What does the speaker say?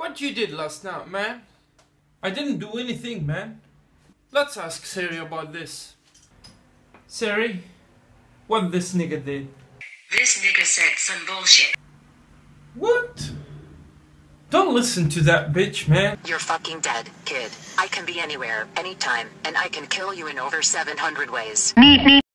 What you did last night, man? I didn't do anything, man. Let's ask Siri about this. Siri, what this nigga did? This nigga said some bullshit. What? Don't listen to that bitch, man. You're fucking dead, kid. I can be anywhere, anytime, and I can kill you in over 700 ways.